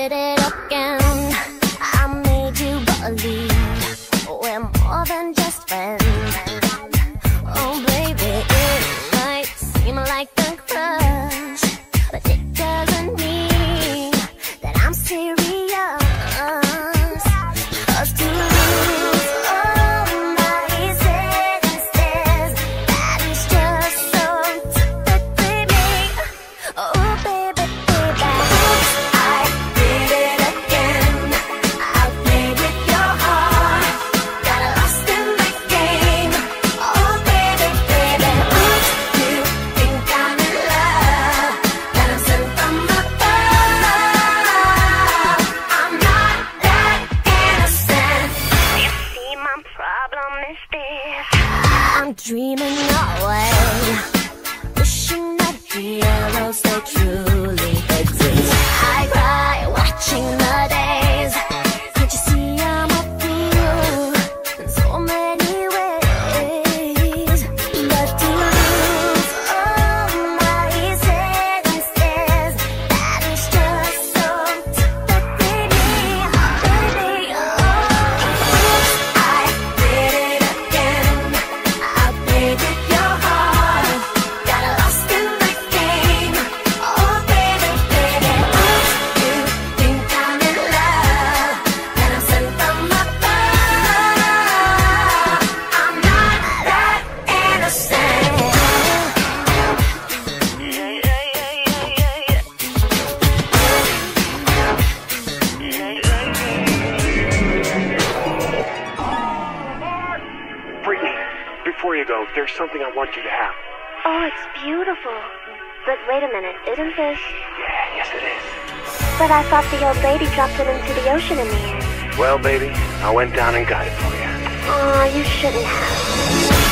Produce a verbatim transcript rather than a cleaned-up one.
did it again. I made you believe we're more than just friends. Oh baby, it might seem like a crush, but it doesn't mean that I'm serious. 'Cause to lose all my senses, that is just so typically me. Oh baby, baby, oops, I did it again. I played with your heart, got lost in the game. Oh baby, baby, oops, you think I'm in love, that I'm sent from above. I'm not that innocent. You see, my problem is this: I'm dreaming away, wishing that heroes they truly exist. I cry watching the days. Can't you see I'm a fool in so many ways? But to lose all my senses, that is just so typically me, baby. Oh, oops, I did it again. I played with your heart, got lost in the game. Oh baby, baby, oops, you think I'm in love, that I'm sent from above. I'm not that innocent. Britney, before you go, there's something I want you to have. Oh, it's beautiful. But wait a minute, isn't this? Yeah, yes it is. But I thought the old lady dropped it into the ocean in the end. Well, baby, I went down and got it for you. Aw, you shouldn't have.